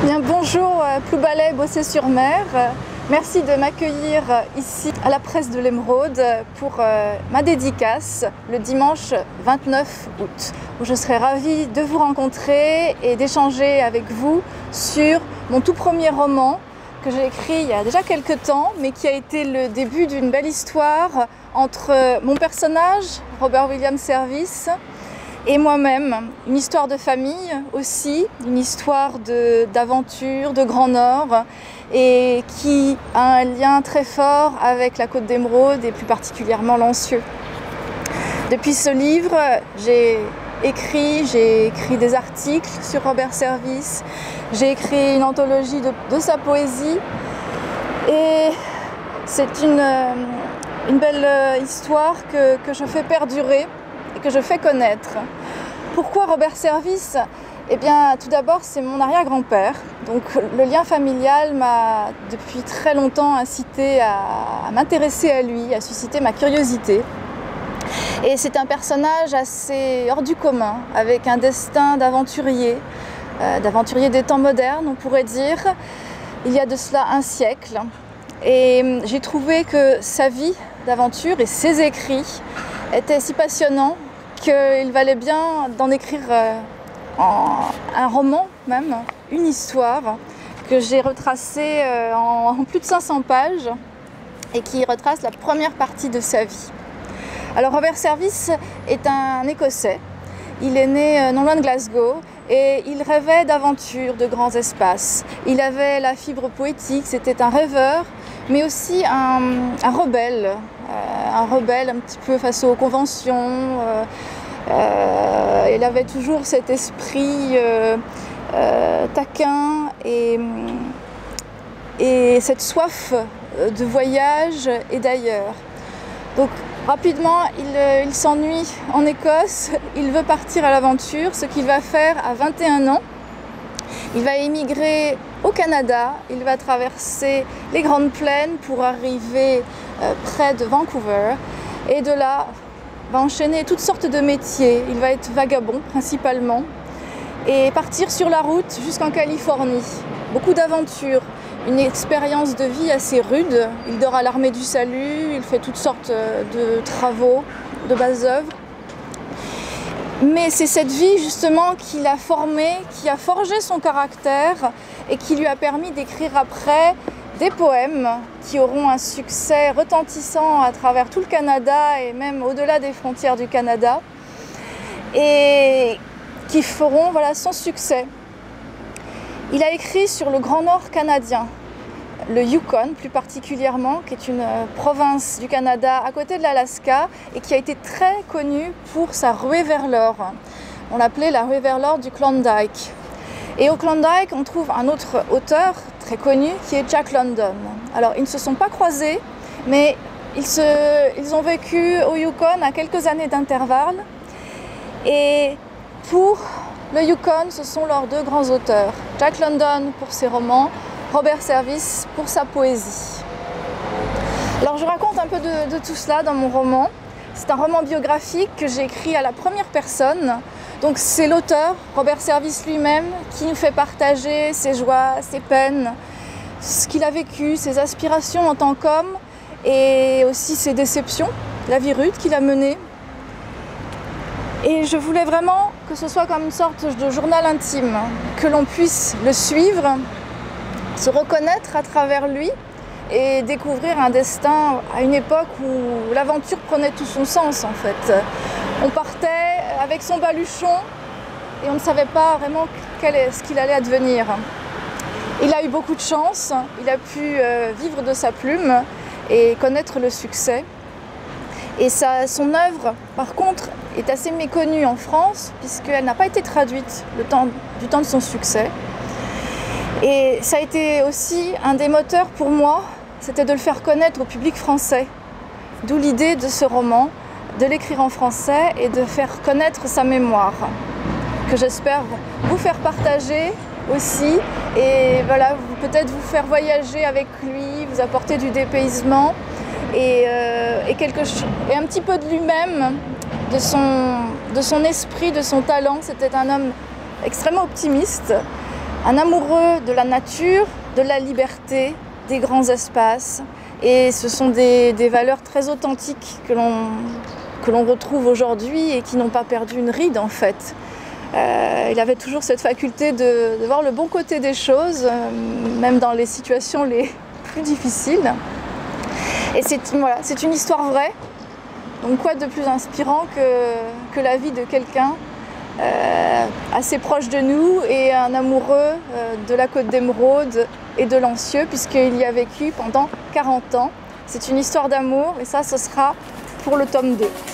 Bien, bonjour Ploubalay, Bossé-sur-Mer. Merci de m'accueillir ici à la Presse de l'Émeraude pour ma dédicace le dimanche 29 août, où je serai ravie de vous rencontrer et d'échanger avec vous sur mon tout premier roman que j'ai écrit il y a déjà quelques temps, mais qui a été le début d'une belle histoire entre mon personnage, Robert Williams Service, et moi-même. Une histoire de famille aussi, une histoire d'aventure, de Grand Nord, et qui a un lien très fort avec la Côte d'Émeraude et plus particulièrement Lancieux. Depuis ce livre, j'ai écrit des articles sur Robert Service, j'ai écrit une anthologie de sa poésie, et c'est une belle histoire que je fais perdurer et que je fais connaître. Pourquoi Robert Service? Eh bien, tout d'abord, c'est mon arrière-grand-père. Donc, le lien familial m'a depuis très longtemps incité à m'intéresser à lui, à susciter ma curiosité. Et c'est un personnage assez hors du commun, avec un destin d'aventurier des temps modernes, on pourrait dire, il y a de cela un siècle. Et j'ai trouvé que sa vie d'aventure et ses écrits étaient si passionnants qu'il valait bien d'en écrire un roman même, une histoire que j'ai retracée en plus de 500 pages et qui retrace la première partie de sa vie. Alors Robert Service est un Écossais, il est né non loin de Glasgow et il rêvait d'aventures, de grands espaces. Il avait la fibre poétique, c'était un rêveur, mais aussi un rebelle un petit peu face aux conventions. Il avait toujours cet esprit taquin et cette soif de voyage et d'ailleurs. Donc rapidement, il s'ennuie en Écosse, il veut partir à l'aventure, ce qu'il va faire à 21 ans. Il va émigrer au Canada, il va traverser les Grandes Plaines pour arriver près de Vancouver et de là va enchaîner toutes sortes de métiers. Il va être vagabond principalement et partir sur la route jusqu'en Californie. Beaucoup d'aventures, une expérience de vie assez rude. Il dort à l'Armée du Salut, il fait toutes sortes de travaux, de bas œuvres. Mais c'est cette vie justement qui l'a formé, qui a forgé son caractère et qui lui a permis d'écrire après des poèmes qui auront un succès retentissant à travers tout le Canada et même au-delà des frontières du Canada et qui feront son succès. Il a écrit sur le Grand Nord canadien, le Yukon plus particulièrement, qui est une province du Canada à côté de l'Alaska et qui a été très connue pour sa ruée vers l'or. On l'appelait la ruée vers l'or du Klondike. Et au Klondike, on trouve un autre auteur très connu qui est Jack London. Alors, ils ne se sont pas croisés, mais ils ont vécu au Yukon à quelques années d'intervalle. Et pour le Yukon, ce sont leurs deux grands auteurs. Jack London pour ses romans, Robert Service pour sa poésie. Alors, je raconte un peu de tout cela dans mon roman. C'est un roman biographique que j'ai écrit à la première personne. Donc c'est l'auteur, Robert Service lui-même, qui nous fait partager ses joies, ses peines, ce qu'il a vécu, ses aspirations en tant qu'homme et aussi ses déceptions, la vie rude qu'il a menée. Et je voulais vraiment que ce soit comme une sorte de journal intime, que l'on puisse le suivre, se reconnaître à travers lui et découvrir un destin à une époque où l'aventure prenait tout son sens en fait. On partait avec son baluchon et on ne savait pas vraiment ce qu'il allait advenir. Il a eu beaucoup de chance, il a pu vivre de sa plume et connaître le succès. Et son œuvre, par contre, est assez méconnue en France puisqu'elle n'a pas été traduite du temps de son succès. Et ça a été aussi un des moteurs pour moi, c'était de le faire connaître au public français. D'où l'idée de ce roman, de l'écrire en français et de faire connaître sa mémoire, que j'espère vous faire partager aussi et voilà, peut-être vous faire voyager avec lui, vous apporter du dépaysement et un petit peu de lui-même, de son esprit, de son talent. C'était un homme extrêmement optimiste Un amoureux de la nature, de la liberté, des grands espaces. Et ce sont des valeurs très authentiques que l'on retrouve aujourd'hui et qui n'ont pas perdu une ride en fait. Il avait toujours cette faculté de voir le bon côté des choses, même dans les situations les plus difficiles. Et c'est une histoire vraie. Donc quoi de plus inspirant que la vie de quelqu'un assez proche de nous et un amoureux de la Côte d'Émeraude et de Lancieux, puisqu'il y a vécu pendant 40 ans. C'est une histoire d'amour et ça, ce sera pour le tome 2.